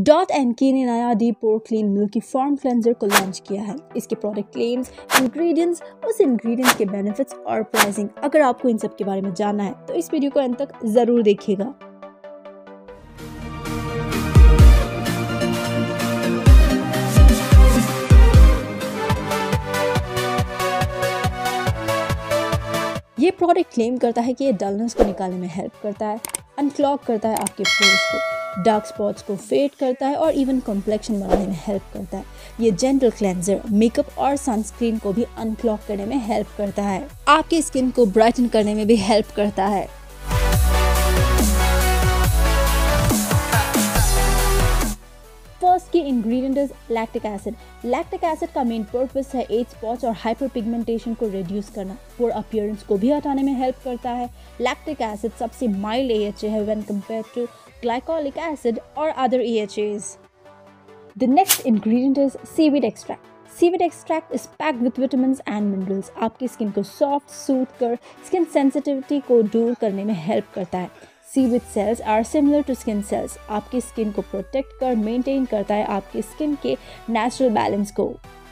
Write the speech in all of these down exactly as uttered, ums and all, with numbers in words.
Dot and Key ने नया deep pore clean milky foam cleanser को लॉन्च किया है। इसके प्रोडक्ट क्लेम्स, इंग्रेडिएंट्स, उस इंग्रेडिएंट्स के बेनिफिट्स और प्राइसिंग, अगर आपको इन सब के बारे में जानना है तो इस वीडियो को अंत तक जरूर देखिएगा। ये प्रोडक्ट क्लेम करता है कि ये डलनेस को निकालने में हेल्प करता है, अनक्लॉग करता है आपके पोर्स को, डार्क स्पॉट्स को फेड करता है और इवन कॉम्प्लेक्शन बनाने में हेल्प करता है। ये जेंटल क्लेंजर मेकअप और सनस्क्रीन को भी अनक्लॉग करने में हेल्प करता है, आपकी स्किन को ब्राइटन करने में भी हेल्प करता है। First key ingredient is lactic acid. Lactic acid का मेन पर्पस है एज स्पॉट्स और हाइपर पिगमेंटेशन को रिड्यूस करना, पोर अपीयरेंस को भी हटाने में हेल्प करता है। लैक्टिक एसिड सबसे माइल्ड ए एच ए है when compared to glycolic acid और other A H As. The next ingredient is seaweed extract. Seaweed extract is packed with vitamins and minerals, आपकी स्किन को soft soothe कर skin sensitivity को दूर करने में help करता है। Seaweed cells are similar to skin cells, आपकी स्किन को प्रोटेक्ट कर मेंटेन करता है आपकी स्किन के नेचुरल बैलेंस को।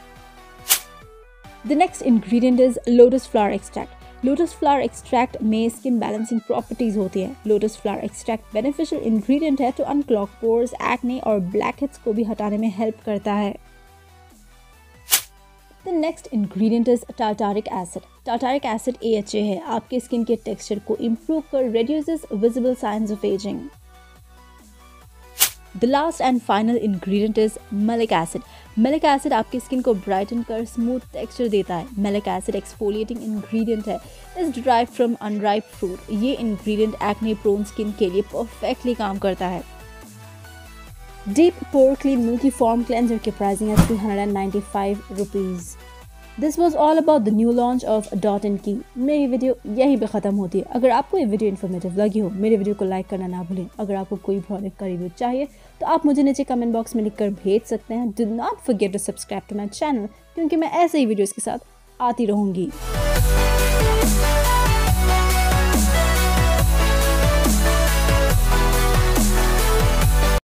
The next ingredient is lotus flower extract. Lotus flower extract में स्किन बैलेंसिंग प्रॉपर्टीज होती है। Lotus flower extract beneficial ingredient है टू अनक्लॉग पोर्स, एक्ने और ब्लैक हेड्स को भी हटाने में हेल्प करता है। The next ingredient is tartaric acid. Tartaric acid A H A है, आपके स्किन के टेक्सचर को इम्प्रूव कर reduces visible signs of ageing. The last and final ingredient is malic acid. Maleic acid आपकी स्किन को brighten कर smooth texture देता है। मैलिक एसिड एक्सफोलिएटिंग इंग्रेडिएंट है, is derived from unripe fruit. ये इंग्रेडिएंट एक्ने प्रोन स्किन के लिए perfectly काम करता है। Deep pore clean milky foam cleanser की प्राइसिंग है three hundred ninety five rupees. This was all about the new launch of Dot and Key. मेरी video यहीं पे ख़त्म होती है। अगर आपको ये वीडियो इन्फॉर्मेटिव लगी हो, मेरे वीडियो को लाइक करना ना भूलें। अगर आपको कोई प्रोडक्ट का रिव्यू चाहिए तो आप मुझे नीचे कमेंट बॉक्स में लिखकर भेज सकते हैं। Do not forget to subscribe to my channel, क्योंकि मैं ऐसे ही वीडियोज़ के साथ आती रहूँगी।